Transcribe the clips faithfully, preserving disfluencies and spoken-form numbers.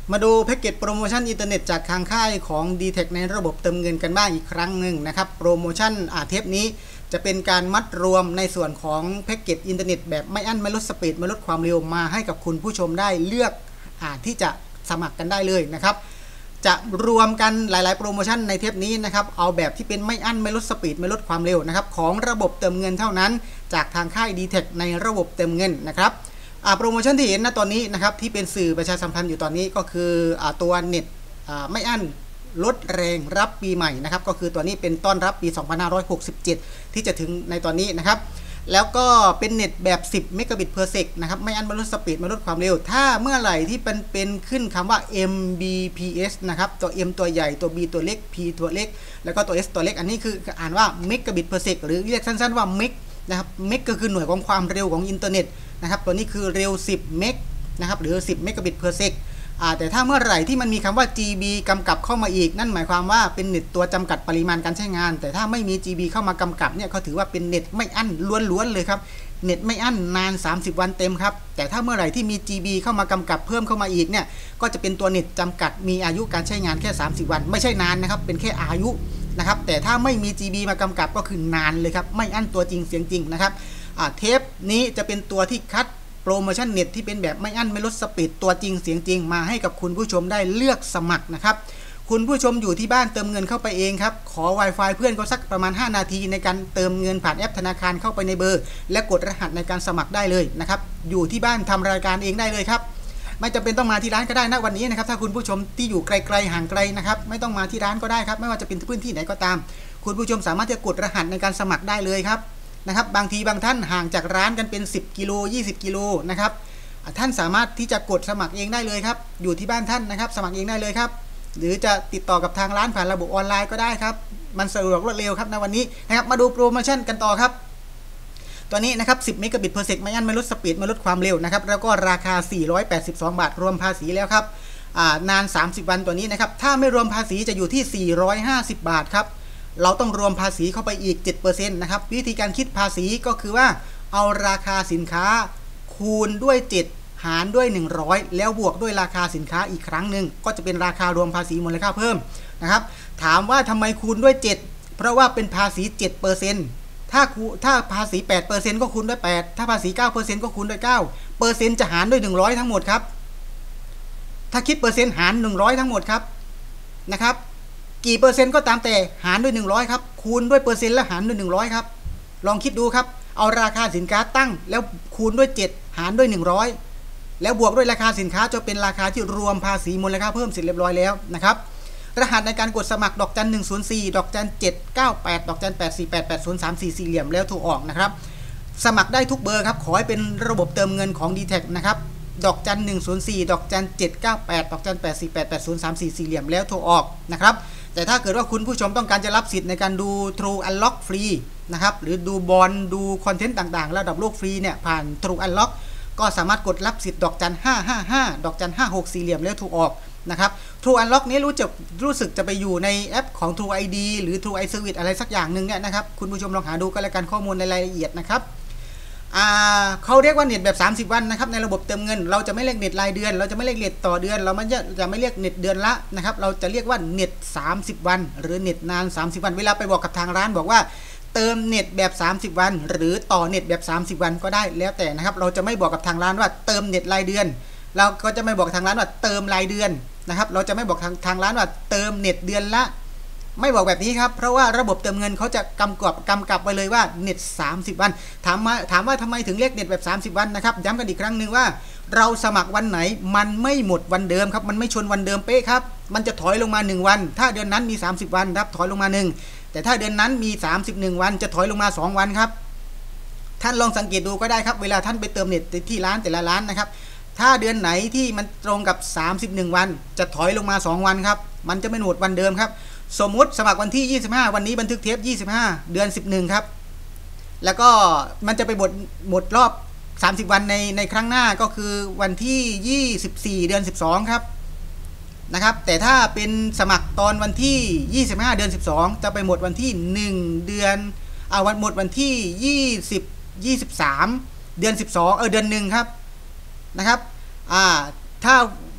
มาดูแพ็กเกจโปรโมชั่นอินเทอร์เน็ตจากทางค่ายของ ดี เทค ในระบบเติมเงินกันบ้างอีกครั้งหนึ่งนะครับโปรโมชั่นอาเทปนี้จะเป็นการมัดรวมในส่วนของแพ็กเกจอินเทอร์เน็ตแบบไม่อั้นไม่ลดสปีดไม่ลดความเร็วมาให้กับคุณผู้ชมได้เลือกอาที่จะสมัครกันได้เลยนะครับจะรวมกันหลายๆโปรโมชั่นในเทปนี้นะครับเอาแบบที่เป็นไม่อั้นไม่ลดสปีดไม่ลดความเร็วนะครับของระบบเติมเงินเท่านั้นจากทางค่าย ดี เทค ในระบบเติมเงินนะครับโปรโมชั่นที่เห็นนะตอนนี้นะครับที่เป็นสื่อประชาสัมพันธ์อยู่ตอนนี้ก็คืออตัวเน็ตไม่อั้นลดแรงรับปีใหม่นะครับก็คือตัวนี้เป็นต้อนรับปีสองพันห้าร้อยหกสิบเจ็ดที่จะถึงในตอนนี้นะครับแล้วก็เป็นเน็ตแบบสิบเมกะบิต per sec นะครับไม่อั้นไม่ลดสปีดไม่ลดความเร็วถ้าเมื่อไหร่ที่เป็นเป็นขึ้นคำว่า เอ็ม บี พี เอส นะครับตัว M ตัวใหญ่ตัว B ตัวเล็ก P ตัวเล็กแล้วก็ตัว S ตัวเล็กอันนี้คืออ่านว่าเมกะบิต per sec หรือเรียกสั้นๆว่าเมกนะครับเมกก็คือหน่วยของความเร็วของอินเทอร์เน็ตนะครับตัวนี้คือเร็วสิบเมกนะครับหรือสิบเมกะบิต per sec อ่าแต่ถ้าเมื่อไหร่ที่มันมีคำว่า จี บี กำกับเข้ามาอีกนั่นหมายความว่าเป็นเน็ตตัวจำกัดปริมาณการใช้งานแต่ถ้าไม่มี จี บี เข้ามากำกับเนี่ยเขาถือว่าเป็นเน็ตไม่อั้นล้วนๆเลยครับเน็ตไม่อั้นนานสามสิบวันเต็มครับแต่ถ้าเมื่อไหร่ที่มี จี บี เข้ามากำกับเพิ่มเข้ามาอีกเนี่ยก็จะเป็นตัวเน็ตจำกัดมีอายุการใช้งานแค่สามสิบวันไม่ใช่นานนะครับเป็นแค่อายุนะครับแต่ถ้าไม่มี จี บี มากำกับก็คือนานเลยครับไม่อั้นตัวจริงเสียงจริงนะครับเทปนี้จะเป็นตัวที่คัดโปรโมชั่นเน็ตที่เป็นแบบไม่อั้นไม่ลดสปีดตัวจริงเสียงจริงมาให้กับคุณผู้ชมได้เลือกสมัครนะครับคุณผู้ชมอยู่ที่บ้านเติมเงินเข้าไปเองครับขอ Wi-Fi เพื่อนก็สักประมาณห้านาทีในการเติมเงินผ่านแอปธนาคารเข้าไปในเบอร์และกดรหัสในการสมัครได้เลยนะครับอยู่ที่บ้านทำรายการเองได้เลยครับไม่จำเป็นต้องมาที่ร้านก็ได้นะวันนี้นะครับถ้าคุณผู้ชมที่อยู่ไกลๆห่างไกลนะครับไม่ต้องมาที่ร้านก็ได้ครับไม่ว่าจะเป็นพื้นที่ไหนก็ตามคุณผู้ชมสามารถจะกดรหัสในการสมัครได้เลยครับนะครับบางทีบางท่านห่างจากร้านกันเป็นสิบกิโลยี่สิบกิโลนะครับท่านสามารถที่จะกดสมัครเองได้เลยครับอยู่ที่บ้านท่านนะครับสมัครเองได้เลยครับหรือจะติดต่อกับทางร้านผ่านระบบออนไลน์ก็ได้ครับมันสะดวกรวดเร็วครับในวันนี้นะครับมาดูโปรโมชั่นกันต่อครับตัวนี้นะครับสิบเมกะบิต per sec ไม่อั้นไม่ลดสปีดไม่ลดความเร็วนะครับแล้วก็ราคาสี่ร้อยแปดสิบสองบาทรวมภาษีแล้วครับนานสามสิบวันตัวนี้นะครับถ้าไม่รวมภาษีจะอยู่ที่สี่ร้อยห้าสิบบาทครับเราต้องรวมภาษีเข้าไปอีก เจ็ดเปอร์เซ็นต์ นะครับวิธีการคิดภาษีก็คือว่าเอาราคาสินค้าคูณด้วยเจ็ดหารด้วยหนึ่งร้อยแล้วบวกด้วยราคาสินค้าอีกครั้งหนึ่งก็จะเป็นราคารวมภาษีมูลค่าเพิ่มนะครับถามว่าทำไมคูณด้วยเจ็ดเพราะว่าเป็นภาษี เจ็ดเปอร์เซ็นต์ ถ้าถ้าภาษี แปดเปอร์เซ็นต์ ก็คูณด้วยแปดถ้าภาษี เก้าเปอร์เซ็นต์ ก็คูณด้วยเก้าเปอร์เซ็นต์จะหารด้วยหนึ่งร้อยทั้งหมดครับถ้าคิดเปอร์เซ็นต์หารหนึ่งร้อยทั้งหมดครับนะครับกี่เปอร์เซ็นต์ก็ตามแต่หารด้วยหนึ่งร้อยครับคูณด้วยเปอร์เซ็นต์และหารด้วยหนึ่งร้อยครับลองคิดดูครับเอาราคาสินค้าตั้งแล้วคูณด้วยเจ็ดหารด้วยหนึ่งร้อยแล้วบวกด้วยราคาสินค้าจะเป็นราคาที่รวมภาษีมูลค่าเพิ่มเสร็จเรียบร้อยแล้วนะครับรหัสในการกดสมัครดอกจันหนึ่งศูนย์สี่ดอกจันเจ็ดเก้าแปดดอกจันแปดสี่แปดแปดศูนย์สามสี่สี่เหลี่ยมแล้วโทรออกนะครับสมัครได้ทุกเบอร์ครับขอให้เป็นระบบเติมเงินของ ดี เทค นะครับดอกจันหนึ่งศูนย์สี่ดอกจันเจ็ดเก้าแปดดอกจันแปดสี่แปดแปดศูนย์สามสี่สี่เหลี่ยมแล้วโทรออกนะครับแต่ถ้าเกิดว่าคุณผู้ชมต้องการจะรับสิทธิ์ในการดู True Unlock ฟรีนะครับหรือดูบอลดูคอนเทนต์ต่างๆระดับโลกฟรีเนี่ยผ่าน True Unlock ก็สามารถกดรับสิทธิ์ดอกจันห้าห้าห้าดอกจันห้าหกสี่เหลี่ยมแล้วโทรออกนะครับ True Unlock นี้รู้จักรู้สึกจะไปอยู่ในแอปของ True ไอ ดี หรือ True iService อะไรสักอย่างหนึ่งเนี่ยนะครับคุณผู้ชมลองหาดูกันแล้วกันข้อมูลในรายละเอียดนะครับเขาเรียกว่าเน็ตแบบสามสิบวันนะครับในระบบเติมเงินเราจะไม่เรียกเน็ตรายเดือนเราจะไม่เรียกเน็ตต่อเดือนเราไม่จะไม่เรียกเน็ตเดือนละนะครับเราจะเรียกว่าเน็ตสามสิบวันหรือเน็ตนานสามสิบวันเวลาไปบอกกับทางร้านบอกว่าเติมเน็ตแบบสามสิบวันหรือต่อเน็ตแบบสามสิบวันก็ได้แล้วแต่นะครับเราจะไม่บอกกับทางร้านว่าเติมเน็ตรายเดือนเราก็จะไม่บอกทางร้านว่าเติมรายเดือนนะครับเราจะไม่บอกทางทางร้านว่าเติมเน็ตเดือนละไม่บอกแบบนี้ครับเพราะว่าระบบเติมเงินเขาจะกำกับกำกับไปเลยว่าเน็ตสามสิบวันถามมาถามว่าทำไมถึงเรียกเน็ตแบบสามสิบวันนะครับย้ำกันอีกครั้งหนึ่งว่าเราสมัครวันไหนมันไม่หมดวันเดิมครับมันไม่ชนวันเดิมเป๊ะครับมันจะถอยลงมาหนึ่งวันถ้าเดือนนั้นมีสามสิบวันครับถอยลงมาหนึ่งแต่ถ้าเดือนนั้นมีสามสิบเอ็ดวันจะถอยลงมาสองวันครับท่านลองสังเกตดูก็ได้ครับเวลาท่านไปเติมเน็ตที่ร้านแต่ละร้านนะครับถ้าเดือนไหนที่มันตรงกับสามสิบเอ็ดวันจะถอยลงมาสองวันครับมันจะไม่หมดวันเดิมครับสมมุติสมัครวันที่ยี่สิบห้าวันนี้บันทึกเทปยี่สิบห้าเดือนสิบเอ็ดครับแล้วก็มันจะไปหมดหมดรอบสามสิบวันในในครั้งหน้าก็คือวันที่ยี่สิบสี่เดือนสิบสองครับนะครับแต่ถ้าเป็นสมัครตอนวันที่ยี่สิบห้าเดือนสิบสองจะไปหมดวันที่หนึ่งเดือนเอาวันหมดวันที่ยี่สิบ ยี่สิบสามเดือนสิบสองเออเดือนหนึ่งครับนะครับอ่าถ้า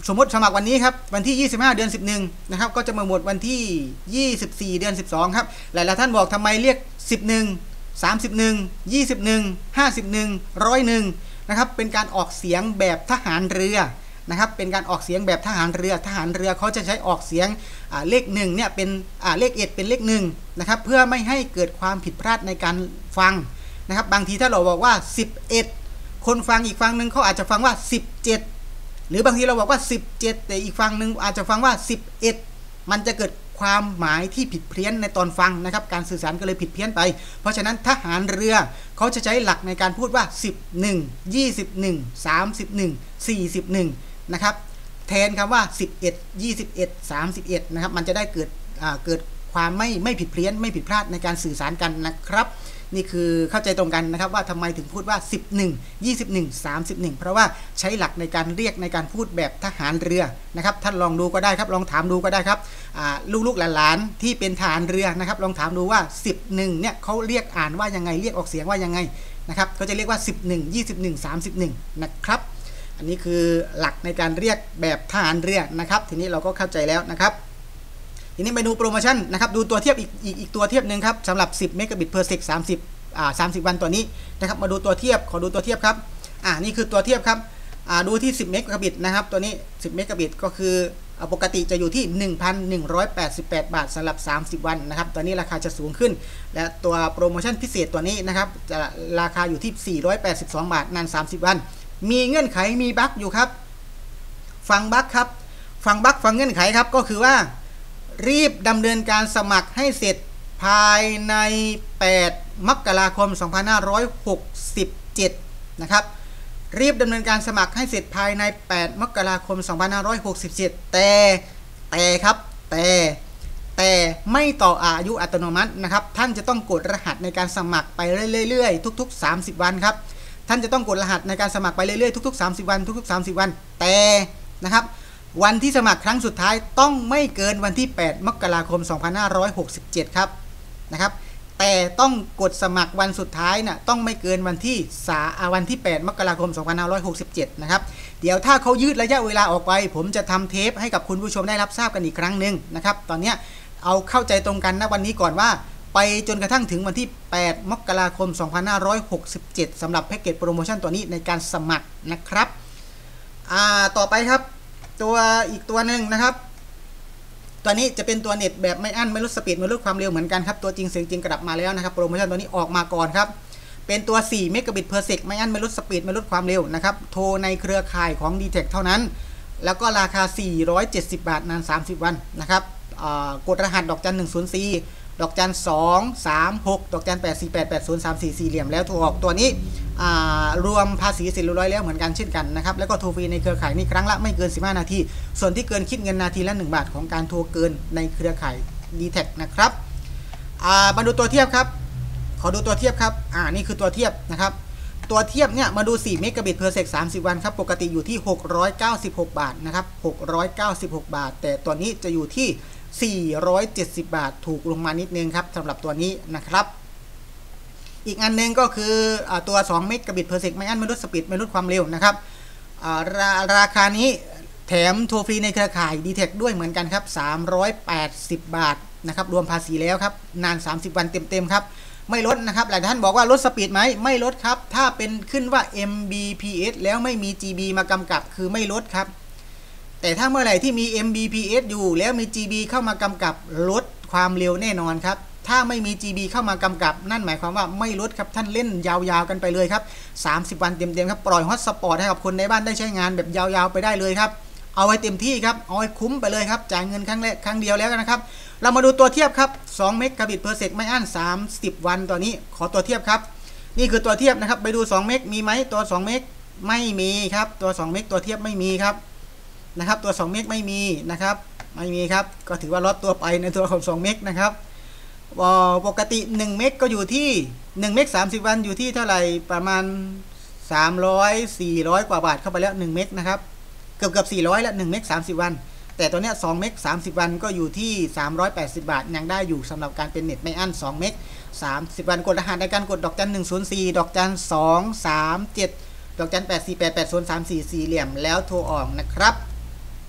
สมมติสมัครวันนี้ครับวันที่ยี่สิบห้าเดือนสิบเอ็ดนะครับก็จะมาหมดวันที่ยี่สิบสี่เดือนสิบสองครับหลายๆท่านบอกทำไมเรียกสิบเอ็ด สามสิบเอ็ด ยี่สิบเอ็ด ห้าสิบเอ็ด หนึ่งร้อยเอ็ดนะครับเป็นการออกเสียงแบบทหารเรือนะครับเป็นการออกเสียงแบบทหารเรือทหารเรือเขาจะใช้ออกเสียงเลขหนึ่งเนี่ยเป็นเลขเอ็ดเป็นเลขหนึ่งนะครับเพื่อไม่ให้เกิดความผิดพลาดในการฟังนะครับบางทีถ้าเราบอกว่าสิบเอ็ดคนฟังอีกฝั่งหนึ่งเขาอาจจะฟังว่าสิบเจ็ดหรือบางทีเราบอกว่าสิบเจ็ดแต่อีกฝั่งหนึ่งอาจจะฟังว่าสิบเอ็ดมันจะเกิดความหมายที่ผิดเพี้ยนในตอนฟังนะครับการสื่อสารก็เลยผิดเพี้ยนไปเพราะฉะนั้นทหารเรือเขาจะใช้หลักในการพูดว่าสิบเอ็ด ยี่สิบเอ็ด สามสิบเอ็ด สี่สิบเอ็ดนะครับแทนคำว่าสิบเอ็ด ยี่สิบเอ็ด สามสิบเอ็ดนะครับมันจะได้เกิดเกิดความไม่ไม่ผิดเพี้ยนไม่ผิดพลาดในการสื่อสารกันนะครับนี่คือเข้าใจตรงกันนะครับว่าทำไมถึงพูดว่าสิบเอ็ด ยี่สิบเอ็ด สามสิบเอ็ดเพราะว่าใช้หลักในการเรียกในการพูดแบบทหารเรือนะครับท่านลองดูก็ได้ครับลองถามดูก็ได้ครับลูกๆหลานๆที่เป็นทหารเรือนะครับลองถามดูว่าสิบเอ็ดเนี่ยเขาเรียกอ่านว่ายังไงเรียกออกเสียงว่ายังไงนะครับเขาจะเรียกว่าสิบเอ็ด ยี่สิบเอ็ด สามสิบเอ็ดนะครับอันนี้คือหลักในการเรียกแบบทหารเรือนะครับทีนี้เราก็เข้าใจแล้วนะครับทีนี้ไปดูโปรโมชั่นนะครับดูตัวเทียบอีกอีกอีกตัวเทียบหนึ่งครับสำหรับสิบเมกะบิต per sec สามสิบอ่าสามสิบวันตัวนี้นะครับมาดูตัวเทียบขอดูตัวเทียบครับอ่านี่คือตัวเทียบครับอ่าดูที่สิบเมกะบิตนะครับตัวนี้สิบเมกะบิตก็คือปกติจะอยู่ที่ หนึ่งพันหนึ่งร้อยแปดสิบแปด บาทสำหรับสามสิบวันนะครับตอนนี้ราคาจะสูงขึ้นและตัวโปรโมชั่นพิเศษตัวนี้นะครับจะราคาอยู่ที่สี่ร้อยแปดสิบสองบาทนานสามสิบวันมีเงื่อนไขมีบั๊กอยู่ครับฟังบั๊กครับฟังบั๊กฟังเงื่อนไขครับก็คือว่ารีบดำเนินการสมัครให้เสร็จภายในแปดมกราคมสองพันห้าร้อยหกสิบเจ็ดนะครับรีบดำเนินการสมัครให้เสร็จภายในแปดมกราคมสองพันห้าร้อยหกสิบเจ็ดแต่แต่ครับแต่แต่ไม่ต่ออายุอัตโนมัตินะครับท่านจะต้องกดรหัสในการสมัครไปเรื่อยๆทุกๆสามสิบวันครับท่านจะต้องกดรหัสในการสมัครไปเรื่อยๆทุกๆสามสิบวันทุกๆสามสิบวันแต่นะครับวันที่สมัครครั้งสุดท้ายต้องไม่เกินวันที่แปดมกราคมสองพันห้าร้อยหกสิบเจ็ดครับนะครับแต่ต้องกดสมัครวันสุดท้ายน่ะต้องไม่เกินวันที่สาวันที่แปดมกราคมสองพันห้าร้อยหกสิบเจ็ดนะครับเดี๋ยวถ้าเขายืดระยะเวลาออกไปผมจะทำเทปให้กับคุณผู้ชมได้รับทราบกันอีกครั้งหนึ่งนะครับตอนนี้เอาเข้าใจตรงกันนะวันนี้ก่อนว่าไปจนกระทั่งถึงวันที่แปดมกราคมสองพันห้าร้อยหกสิบเจ็ดสำหรับแพ็กเกจโปรโมชั่นตัวนี้ในการสมัครนะครับอ่าต่อไปครับตัวอีกตัวหนึ่งนะครับตัวนี้จะเป็นตัวเน็ตแบบไม่อั้นไม่ลดสปีดไม่ลดความเร็วเหมือนกันครับตัวจริงเสียงจริงกลับมาแล้วนะครับโปรโมชั่นตัวนี้ออกมาก่อนครับเป็นตัวสี่เมกะบิต per sec ไม่อั้นไม่ลดสปีดไม่ลดความเร็วนะครับโทรในเครือข่ายของ ดี เทค เท่านั้นแล้วก็ราคาสี่ร้อยเจ็ดสิบบาทนานสามสิบวันนะครับกดรหัสดอกจันหนึ่งศูนย์สี่ดอกจันสองสามหกดอกจันแปดสี่แปดแปดศูนย์สามสี่สี่เหลี่ยมแล้วโทรออกตัวนี้รวมภาษีเสร็จเรียบร้อยแล้วเหมือนกันเช่นกันนะครับแล้วก็โทรฟรีในเครือข่ายนี่ครั้งละไม่เกินสิบห้านาทีส่วนที่เกินคิดเงินนาทีละหนึ่งบาทของการโทรเกินในเครือข่าย ดี เทค นะครับมาดูตัวเทียบครับขอดูตัวเทียบครับอ่านี่คือตัวเทียบนะครับตัวเทียบเนี่ยมาดูสี่เมกะบิต per sec สามสิบวันครับปกติอยู่ที่หกร้อยเก้าสิบหกบาทนะครับหกร้อยเก้าสิบหกบาทแต่ตัวนี้จะอยู่ที่สี่ร้อยเจ็ดสิบบาทถูกลงมานิดนึงครับสำหรับตัวนี้นะครับอีกอันนึงก็คืออตัวสองเมกะบิต per sec ไม่อั้นไม่ลดสปีดไม่ลดความเร็วนะครับราราคานี้แถมโทรฟรีในเครือข่าย ดี เทค ด้วยเหมือนกันครับสามร้อยแปดสิบบาทนะครับรวมภาษีแล้วครับนานสามสิบวันเต็มๆครับไม่ลดนะครับหลายท่านบอกว่าลดสปีดไหมไม่ลดครับถ้าเป็นขึ้นว่า เอ็ม บี พี เอส แล้วไม่มี จี บี มากำกับคือไม่ลดครับแต่ถ้าเมื่อไหร่ที่มี เอ็ม บี พี เอส อยู่แล้วมี จี บี เข้ามากำกับลดความเร็วแน่นอนครับถ้าไม่มี จี บี เข้ามากำกับนั่นหมายความว่าไม่ลดครับท่านเล่นยาวๆกันไปเลยครับสามสิบวันเต็มๆครับปล่อยฮอตสปอตให้กับคนในบ้านได้ใช้งานแบบยาวๆไปได้เลยครับเอาไว้เต็มที่ครับเอาไว้คุ้มไปเลยครับจ่ายเงินครั้งแรกครั้งเดียวแล้วนะครับเรามาดูตัวเทียบครับสองเมกะบิต per sec ไม่อั้นสามสิบวันตัวนี้ขอตัวเทียบครับนี่คือตัวเทียบนะครับไปดูสองเมกมีไหมตัวสองเมกไม่มีครับตัวสองเมกตัวเทียบไม่มีครับนะครับตัวสองเมกไม่มีนะครับไม่มีครับก็ถือว่าลดตัวไปในตัวของสองเมกนะครับปกติหนึ่งเมกก็อยู่ที่หนึ่งเมกสามสิบวันอยู่ที่เท่าไหร่ประมาณสามร้อย สี่ร้อยกว่าบาทเข้าไปแล้วหนึ่งเมกนะครับเกือบเกือบสี่ร้อยแล้วหนึ่งเมกสามสิบวันแต่ตัวเนี้ยสองเมกสามสิบวันก็อยู่ที่สามร้อยแปดสิบบาทยังได้อยู่สำหรับการเป็นเน็ตไม่อั้นสองเมกสามสิบวันกดรหัสในการกดดอกจันหนึ่งศูนย์สี่ดอกจันสองสามเจ็ดดอกจันแปดสี่แปดแปดศูนย์สามสี่สี่เหลี่ยมแล้วโทรออกนะครับ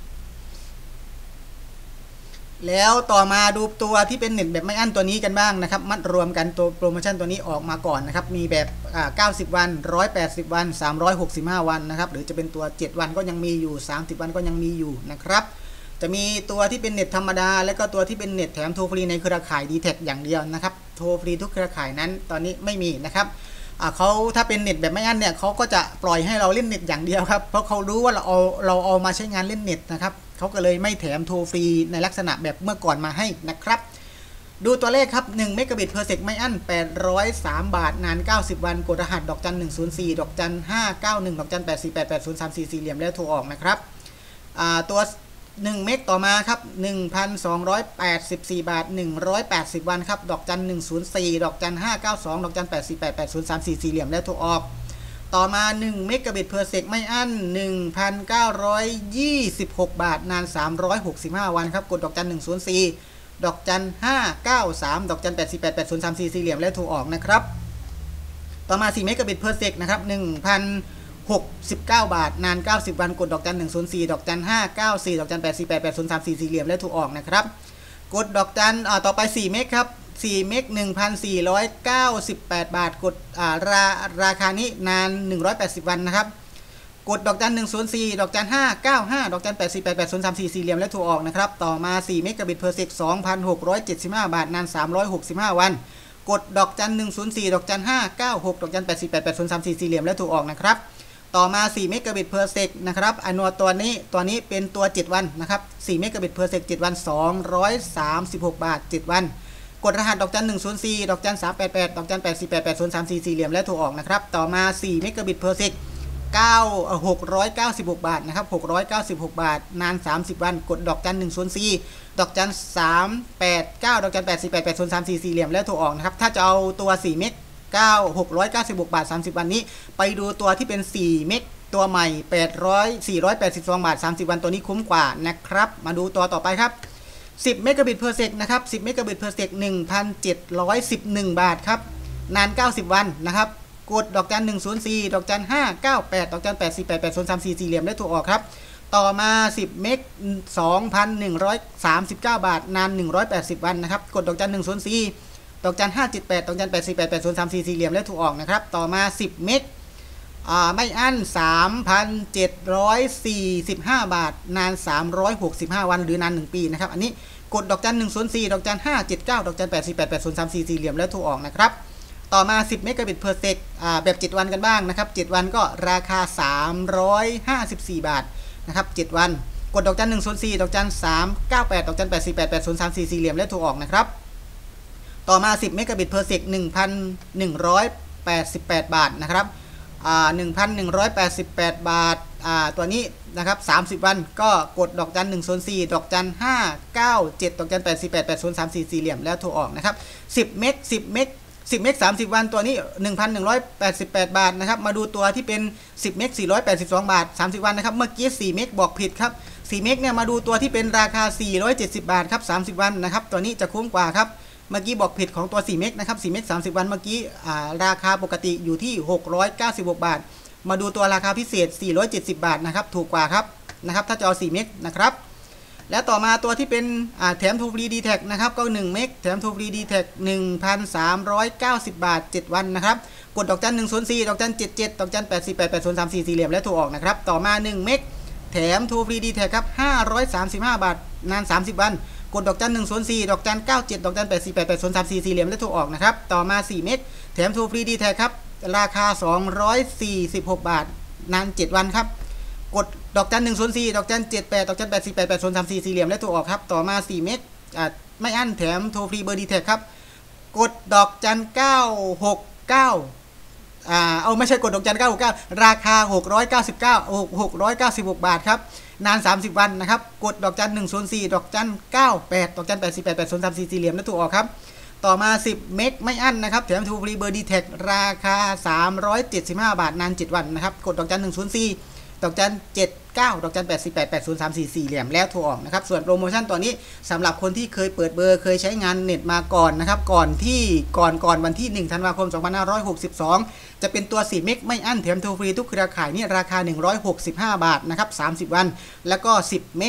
แล้วต่อมาดูตัวที่เป็นเน็ตแบบไม่อั้นตัวนี้กันบ้างนะครับมัดรวมกันตัวโปรโมชั่นตัวนี้ออกมาก่อนนะครับมีแบบเก้าสิบวันหนึ่งร้อยแปดสิบวันสามร้อยหกสิบห้าวันนะครับหรือจะเป็นตัวเจ็ดวันก็ยังมีอยู่สามสิบวันก็ยังมีอยู่นะครับจะมีตัวที่เป็นเน็ตธรรมดาและก็ตัวที่เป็นเน็ตแถมโทรฟรีในเครือข่าย ดี แท็ก อย่างเดียวนะครับโทรฟรีทุกเครือข่ายนั้นตอนนี้ไม่มีนะครับเขาถ้าเป็นเน็ตแบบไม่อั้นเนี่ยเขาก็จะปล่อยให้เราเล่นเน็ตอย่างเดียวครับเพราะเขารู้ว่าเราเอาเราเอามาใช้งานเล่นเน็ตนะครับเขาก็เลยไม่แถมโทรฟรีในลักษณะแบบเมื่อก่อนมาให้นะครับดูตัวเลขครับหนึ่งเมกะบิตเพอร์เซกไม่อั้นแปดร้อยสามบาทนานเก้าสิบวันกดรหัสดอกจันหนึ่งศูนย์สี่ดอกจันห้าเก้าหนึ่งดอกจันแปดสี่แปดแปดศูนย์สามสี่สี่เหลี่ยมแล้วโทรออกนะครับตัวหนึ่งเมกต่อมาครับ หนึ่งพันสองร้อยแปดสิบสี่ บาทหนึ่งร้อยแปดสิบวันครับดอกจันหนึ่งศูนย์สี่ดอกจันห้าเก้าสองดอกจันแปดสี่แปดแปดศูนย์สามสี่สี่เหลี่ยมแล้วโทรออกต่อมาหนึ่งเมกะบิตเพอร์เซกไม่อั้น หนึ่งพันเก้าร้อยยี่สิบหก บาทนานสามร้อยหกสิบห้าวันครับกดดอกจันหนึ่งศูนย์สี่ดอกจันห้าเก้าสามดอกจันแปดสี่แปดแปดศูนย์สามสี่สี่เหลี่ยมแล้วโทรออกนะครับต่อมาสี่เมกะบิตเพอร์เซกนะครับ หนึ่งพันหกสิบเก้า บาทนานเก้าสิบวันกดดอกจันหนึ่งศูนย์สี่ดอกจันห้าเก้าสี่ดอกจันแปดสี่แปดแปดศูนย์สามสี่สี่เหลี่ยมแล้วโทรออกนะครับกดดอกจันอ่าต่อไปสี่เมกครับสี่เมก หนึ่งพันสี่ร้อยเก้าสิบแปด บาทกดอ่าราราคานี้นานหนึ่งร้อยแปดสิบวันนะครับกดดอกจันหนึ่งศูนย์สี่ดอกจันห้าเก้าห้าดอกจันแปดสี่แปดแปดศูนย์สามสี่สี่เหลี่ยมแล้วโทรออกนะครับต่อมาสี่เมกะบิตเพอร์เซก สองพันหกร้อยเจ็ดสิบห้า บาทนานสามร้อยหกสิบห้าวันกดดอกจันหนึ่งศูนย์สี่ดอกจันห้าเก้าหกดอกจันแปดสี่แปดแปดศูนย์สามสี่สี่เหลี่ยมแล้วโทรออกนะครับต่อมาสี่เมกะบิตเพอร์เซกนะครับอันตัวนี้ตัวนี้เป็นตัวเจ็ดวันนะครับสี่เมกะบิตเพอร์เซกเจ็ดวันสองร้อยสามสิบหกบาทเจ็ดวันกดรหัสดอกจันหนึ่งศูนย์สี่ดอกจันสามแปดแปดดอกจันแปดสี่แปดแปดศูนย์สามสี่สี่เหลี่ยมและโทรออกนะครับต่อมาสี่เมกะบิตเพอร์เซกเก้าหกร้อยเก้าสิบหกบาทนะครับหกร้อยเก้าสิบหกบาทนานสามสิบวันกดดอกจันหนึ่งศูนย์สี่ดอกจันสามแปดเก้าดอกจันแปดสี่แปดแปดศูนย์สามสี่สี่เหลี่ยมและโทรออกนะครับถ้าจะเอาตัวสี่เมกเก้า หกร้อยเก้าสิบหกบาทสามสิบวันนี้ไปดูตัวที่เป็นสี่เมกตัวใหม่แปดร้อย สี่ร้อยแปดสิบสองบาทสามสิบวันตัวนี้คุ้มกว่านะครับมาดูตัวต่อไปครับสิบเมกะบิตเพอร์เซกนะครับสิบเมกะบิตเพอร์เซก หนึ่งพันเจ็ดร้อยสิบเอ็ด บาทครับนานเก้าสิบวันนะครับกดดอกจันหนึ่งศูนย์สี่ดอกจันห้าเก้าแปดดอกจันแปดสี่แปดแปดศูนย์สามสี่สี่เหลี่ยมได้ถูกออกครับต่อมาสิบเมก สองพันหนึ่งร้อยสามสิบเก้า บาทนานหนึ่งร้อยแปดสิบวันนะครับกดดอกจันหนึ่งศูนย์สี่ดอกจันห้าเจ็ดแปดดอกจันแปดสี่แปดแปดศูนย์สามสี่สี่เหลี่ยมได้ถูกออกนะครับต่อมาสิบเมกอ่าไม่อั้น สามพันเจ็ดร้อยสี่สิบห้า บาทนานสามร้อยหกสิบห้าวันหรือนานหนึ่งปีนะครับอันนี้กดดอกจันหนึ่งศูนย์สี่ดอกจันห้าเจ็ดเก้าดอกจันแปดสี่แปดแปดศูนย์สามสี่สี่เหลี่ยมแล้วโทรออกนะครับต่อมาสิบเมกะบิตเพอร์เซกอ่าแบบเจ็ดวันกันบ้างนะครับเจ็ดวันก็ราคาสามร้อยห้าสิบสี่บาทนะครับเจ็ดวันกดดอกจันหนึ่งศูนย์สี่ดอกจันสามเก้าแปดดอกจันแปดสี่แปดแปดศูนย์สามสี่สี่เหลี่ยมแล้วโทรออกนะครับต่อมาสิบเมกะบิตเพอร์เซก หนึ่งพันหนึ่งร้อยแปดสิบแปด บาทนะครับอ่า หนึ่งพันหนึ่งร้อยแปดสิบแปด บาทอ่าตัวนี้นะครับสามสิบวันก็กดดอกจันหนึ่งศูนย์สี่ดอกจันห้าเก้าเจ็ดดอกจันแปดสี่แปดแปดศูนย์สามสี่สี่เหลี่ยมแล้วโทรออกนะครับสิบเมกสิบเมกสิบเมกสามสิบวันตัวนี้ หนึ่งพันหนึ่งร้อยแปดสิบแปด บาทนะครับมาดูตัวที่เป็นสิบเมกสี่ร้อยแปดสิบสองบาทสามสิบวันนะครับเมื่อกี้สี่เมกบอกผิดครับสี่เมกเนี่ยมาดูตัวที่เป็นราคาสี่ร้อยเจ็ดสิบบาทครับสามสิบวันนะครับตัวนี้จะคุ้มกว่าครับเมื่อกี้บอกผิดของตัวสี่เมกนะครับสี่เมกสามสิบวันเมื่อกี้อ่าราคาปกติอยู่ที่หกร้อยเก้าสิบหกบาทมาดูตัวราคาพิเศษสี่ร้อยเจ็ดสิบบาทนะครับถูกกว่าครับนะครับถ้าจะเอาสี่เมกนะครับแล้วต่อมาตัวที่เป็นแถมทูฟรี ดี แท็ก นะครับก็หนึ่งเมกแถมทูฟรี ดี แท็ก หนึ่งพันสามร้อยเก้าสิบ บาทเจ็ดวันนะครับกดดอกจันหนึ่งศูนย์สี่ดอกจันเจ็ดเจ็ดดอกจันแปดสี่แปดแปดศูนย์สามสี่สี่เหลี่ยมและถูกออกนะครับต่อมาหนึ่งเมกแถมทูฟรี ดี แท็ก ครับห้าร้อยสามสิบห้าบาทนานสามสิบวันกดดอกจันหนึ่งศูนย์สี่ดอกจันเก้าเจ็ดดอกจันแปดสี่แปดแปดศูนย์สามสี่สี่เหลี่ยมและถูกออกนะครับต่อมาสี่เมกแถมทูฟรี ดี แท็ก ครับราคาสองร้อยสี่สิบหกบาทนานเจ็ดวันครับกดดอกจันหนึ่งศูนย์สี่ดอกจันเจ็ดแปดดอกจันแปดสี่แปดแปดศูนย์สามสี่สี่เหลี่ยมและถูกออกครับต่อมาสี่เมกอ่าไม่อั้นแถมโทรฟรีเบอร์ ดี แท็ก ครับกดดอกจันเก้าหกเก้าอ่าเอาไม่ใช่กดดอกจันเก้าหกเก้าราคาหกร้อยเก้าสิบเก้า หกร้อยเก้าสิบหกบาทครับนานสามสิบวันนะครับกดดอกจันหนึ่งศูนย์สี่ดอกจันเก้าแปดดอกจันแปดสี่แปดแปดศูนย์สามสี่สี่เหลี่ยมและถูกออกครับต่อมาสิบเมกไม่อั้นนะครับแถมทูฟรีเบอร์ ดี แท็ก ราคาสามร้อยเจ็ดสิบห้าบาทนานเจ็ดวันนะครับกดดอกจันหนึ่งศูนย์สี่ดอกจันเจ็ดเก้าดอกจันแปดสี่แปดแปดศูนย์สามสี่สี่เหลี่ยมแล้วโทรออกนะครับส่วนโปรโมชั่นตัวนี้สำหรับคนที่เคยเปิดเบอร์เคยใช้งานเน็ตมาก่อนนะครับก่อนที่ก่อนก่อนวันที่หนึ่งธันวาคมสองพันห้าร้อยหกสิบสองจะเป็นตัวสี่เมกไม่อั้นแถมโทรฟรีทุกเครือข่ายนี่ราคาหนึ่งร้อยหกสิบห้าบาทนะครับสามสิบวันแล้วก็สิบเมก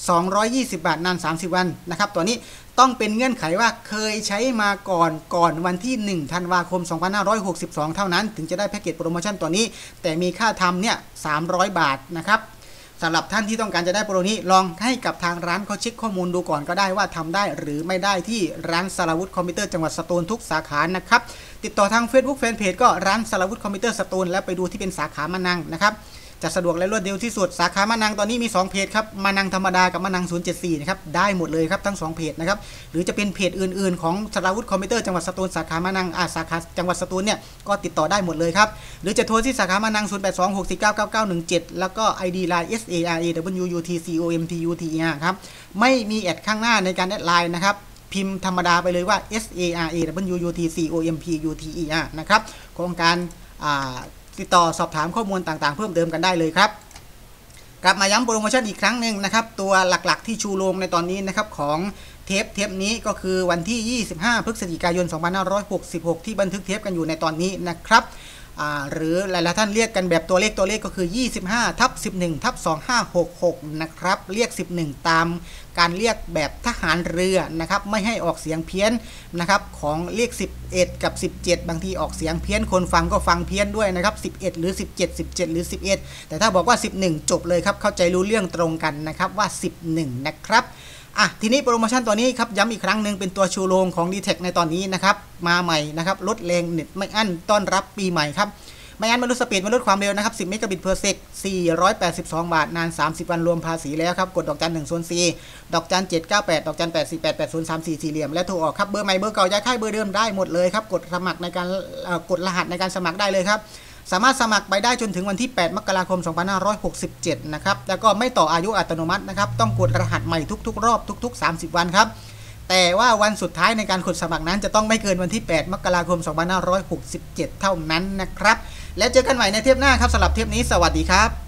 สองร้อยยี่สิบบาทนานสามสิบวันนะครับตัวนี้ต้องเป็นเงื่อนไขว่าเคยใช้มาก่อนก่อนวันที่หนึ่งธันวาคมสองพันห้าร้อยหกสิบสองเท่านั้นถึงจะได้แพ็กเกจโปรโมชั่นตัวนี้แต่มีค่าทำเนี่ยสามร้อยบาทนะครับสำหรับท่านที่ต้องการจะได้โปรนี้ลองให้กับทางร้านเขาเช็คข้อมูลดูก่อนก็ได้ว่าทำได้หรือไม่ได้ที่ร้านสารวุฒิคอมพิวเตอร์จังหวัดสตูลทุกสาขานะครับติดต่อทาง Facebook Fanpage ก็ร้านสารวุฒิคอมพิวเตอร์สตูลแล้วไปดูที่เป็นสาขามะนังนะครับจะสะดวกและรวดเร็วที่สุดสาขามะนังตอนนี้มีสองเพจครับมะนังธรรมดากับมะนังศูนย์เจ็ดสี่นะครับได้หมดเลยครับทั้งสองเพจนะครับหรือจะเป็นเพจอื่นๆของสารวุฒิคอมพิวเตอร์จังหวัดสตูลสาขามะนังอาสาขาจังหวัดสตูลเนี่ยก็ติดต่อได้หมดเลยครับหรือจะโทรที่สาขามะนังศูนย์ แปด สอง หก สี่ เก้า เก้า เก้า หนึ่ง เจ็ดแล้วก็ ไอ ดี ไลน์ เอส เอ อาร์ เอ ดับเบิลยู ยู ที ซี โอ เอ็ม ที ยู ที อาร์ ครับไม่มีแอดข้างหน้าในการแอดไลน์นะครับพิมพ์ธรรมดาไปเลยว่า เอส เอ อาร์ เอ ดับเบิลยู ยู ที ซี โอ เอ็ม พี ยู ที อาร์ นะครับโครงการติดต่อสอบถามข้อมูลต่างๆเพิ่มเติมกันได้เลยครับกลับมาย้ำโปรโมชั่นอีกครั้งหนึ่งนะครับตัวหลักๆที่ชูโรงในตอนนี้นะครับของเทปเทปนี้ก็คือวันที่ยี่สิบห้าพฤศจิกายนสองพันห้าร้อยหกสิบหกที่บันทึกเทปกันอยู่ในตอนนี้นะครับหรือหลายๆท่านเรียกกันแบบตัวเลขตัวเลขก็คือยี่สิบห้าทับสิบเอ็ดทับสองพันห้าร้อยหกสิบหกนะครับเรียกสิบเอ็ดตามการเรียกแบบทหารเรือนะครับไม่ให้ออกเสียงเพี้ยนนะครับของเรียกสิบเอ็ดกับสิบเจ็ดบางทีออกเสียงเพี้ยนคนฟังก็ฟังเพี้ยนด้วยนะครับสิบเอ็ดหรือสิบเจ็ด สิบเจ็ดหรือสิบเอ็ดแต่ถ้าบอกว่าสิบเอ็ดจบเลยครับเข้าใจรู้เรื่องตรงกันนะครับว่าสิบเอ็ดนะครับอ่ะทีนี้โปรโมชั่นตัวนี้ครับย้ำอีกครั้งหนึ่งเป็นตัวชูโรงของ ดี เทค ในตอนนี้นะครับมาใหม่นะครับลดแรงเน็ตไม่อั้นต้อนรับปีใหม่ครับไม่งั้นมาลดสปีดมาลดความเร็วนะครับสิบเมกะบิต per sec สี่ร้อยแปดสิบสองบาทนานสามสิบวันรวมภาษีแล้วครับกดดอกจันหนึ่ง ศูนย์ สี่ ดอกจันเจ็ด เก้า แปดดอกจันแปด สี่ แปด แปด ศูนย์ สาม สี่ สี่เหลี่ยมและโทรออกครับเบอร์ใหม่เบอร์เก่าย้ายค่ายเบอร์เดิมได้หมดเลยครับกดสมัครในการกดรหัสในการสมัครได้เลยครับสามารถสมัครไปได้จนถึงวันที่แปดมกราคมสองพันห้าร้อยหกสิบเจ็ดนะครับแล้วก็ไม่ต่ออายุอัตโนมัตินะครับต้องกดรหัสใหม่ทุกๆรอบทุกๆสามสิบวันครับแต่ว่าวันสุดท้ายในการกดสมัครนั้นจะต้องไม่เกินวันที่แปดมกราคมสองพันห้าร้อยหกสิบเจ็ดเท่านั้นนะครับแล้วเจอกันใหม่ในเทปหน้าครับสำหรับเทปนี้สวัสดีครับ